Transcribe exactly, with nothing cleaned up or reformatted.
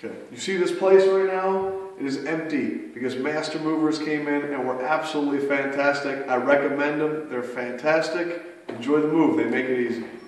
Okay, you see this place right now? It is empty because master movers came in and were absolutely fantastic. I recommend them. They're fantastic. Enjoy the move. They make it easy.